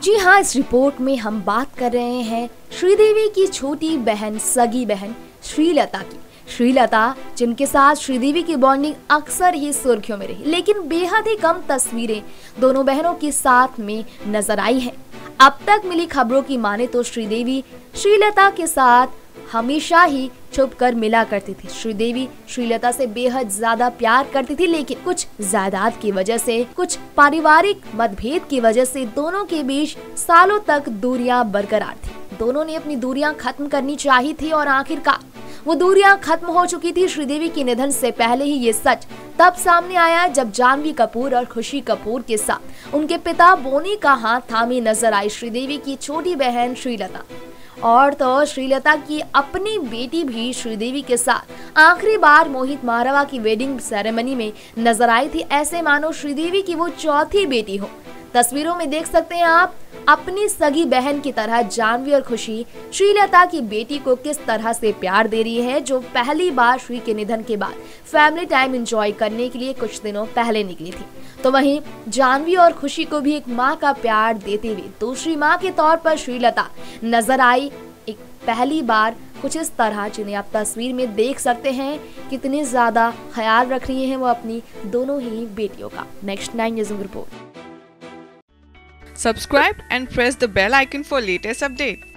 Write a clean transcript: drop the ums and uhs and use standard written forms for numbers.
जी हाँ, इस रिपोर्ट में हम बात कर रहे हैं श्रीदेवी की छोटी बहन, सगी बहन श्रीलता की। श्रीलता, जिनके साथ श्रीदेवी की बॉन्डिंग अक्सर ही सुर्खियों में रही, लेकिन बेहद ही कम तस्वीरें दोनों बहनों के साथ में नजर आई हैं। अब तक मिली खबरों की माने तो श्रीदेवी श्रीलता के साथ हमेशा ही छुपकर मिला करती थी। श्रीदेवी श्रीलता से बेहद ज्यादा प्यार करती थी, लेकिन कुछ जायदाद की वजह से, कुछ पारिवारिक मतभेद की वजह से दोनों के बीच सालों तक दूरियां बरकरार थी। दोनों ने अपनी दूरियां खत्म करनी चाहिए थी और आखिरकार वो दूरियां खत्म हो चुकी थी। श्रीदेवी के निधन से पहले ही ये सच तब सामने आया जब जानवी कपूर और खुशी कपूर के साथ उनके पिता बोनी का हाथ थामे नजर आई श्रीदेवी की छोटी बहन श्रीलता। और तो श्रीलता की अपनी बेटी भी श्रीदेवी के साथ आखिरी बार मोहित मारवा की वेडिंग सेरेमनी में नजर आई थी। ऐसे मानो श्रीदेवी की वो चौथी बेटी हो। तस्वीरों में देख सकते हैं आप अपनी सगी बहन की तरह जानवी और खुशी श्रीलता की बेटी को किस तरह से प्यार दे रही है, जो पहली बार श्री के निधन के बाद फैमिली टाइम एंजॉय करने के लिए कुछ दिनों पहले निकली थी। तो वहीं जानवी और खुशी को भी एक माँ का प्यार देते हुए दूसरी माँ के तौर पर श्रीलता नजर आई, एक पहली बार कुछ इस तरह, जिन्हें आप तस्वीर में देख सकते हैं कितने ज्यादा ख्याल रख रही हैं वो अपनी दोनों ही बेटियों का। Next 9 news report. Subscribe and press the bell icon for latest update.